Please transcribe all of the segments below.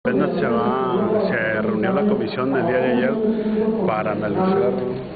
Apenas se reunió la comisión el día de ayer para analizar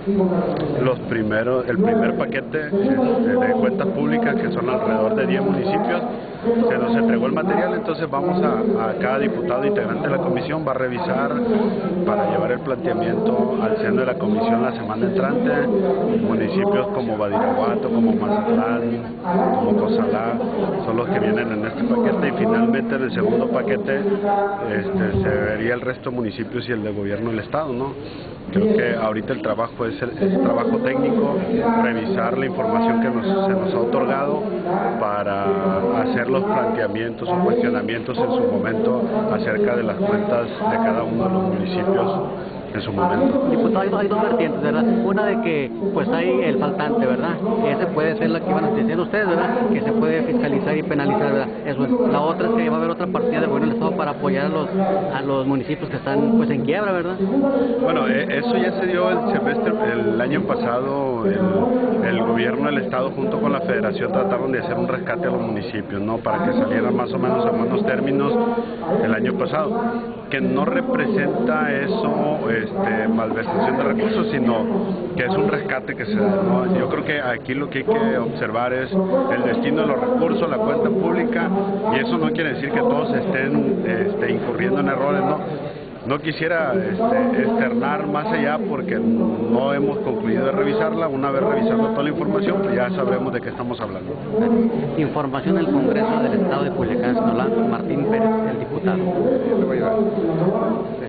el primer paquete de cuentas públicas, que son alrededor de 10 municipios. Se nos entregó el material, entonces vamos a cada diputado integrante de la comisión va a revisar para llevar el planteamiento al seno de la comisión la semana entrante. Municipios como Badiraguato, como Mazatlán, como Cozalá son los que vienen en este paquete, y finalmente en el segundo paquete se vería el resto de municipios y el de gobierno del estado, ¿no? Creo que ahorita el trabajo es trabajo técnico, revisar la información que se nos ha otorgado para hacer los planteamientos o cuestionamientos en su momento acerca de las cuentas de cada uno de los municipios en su momento. Diputado, hay dos vertientes, ¿verdad? Una de que pues hay el faltante, ¿verdad? Ese puede ser la que van a decir ustedes, ¿verdad? Que se puede fiscalizar y penalizar, ¿verdad? Eso es. La otra es que va a haber otra partida del gobierno del estado para apoyar a los municipios que están pues en quiebra, ¿verdad? Bueno, eso ya se dio el año pasado. El gobierno del estado junto con la federación trataron de hacer un rescate a los municipios, ¿no? Para que salieran más o menos a buenos términos el año pasado, que no representa eso malversación de recursos, sino que es un rescate que se da, ¿no? Yo creo que aquí lo que hay que observar es el destino de los recursos, la cuenta pública, y eso no quiere decir que todos estén incurriendo en errores, ¿no? No quisiera externar más allá porque no hemos concluido de revisarla. Una vez revisando toda la información, pues ya sabremos de qué estamos hablando. Información del Congreso del Estado de Culiacán, Martín Pérez, el diputado.